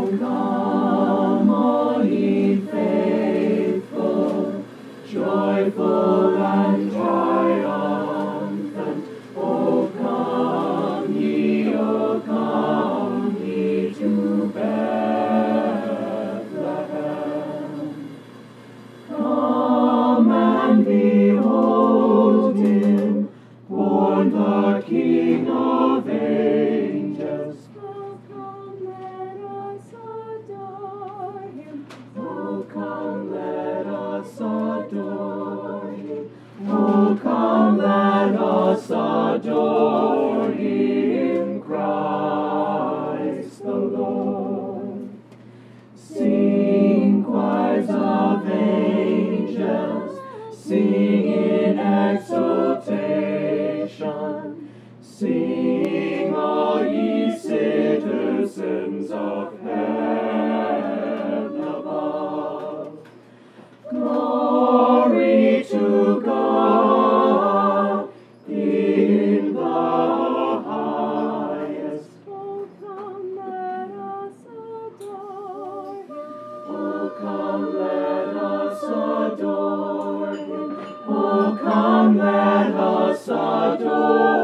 come, all ye faithful, joyful and triumphant. O come ye to Bethlehem. Come and behold him, born the King of angels. Oh, come, let us adore him. Oh, come, let us adore him. Oh, come, let us adore him, Christ the Lord. Sing, choirs of angels, sing in exultation. Sing, all ye citizens of heaven above. Glory to God in the highest. Oh, come, let us adore him. Oh, come, let us adore him. Oh, come, let us adore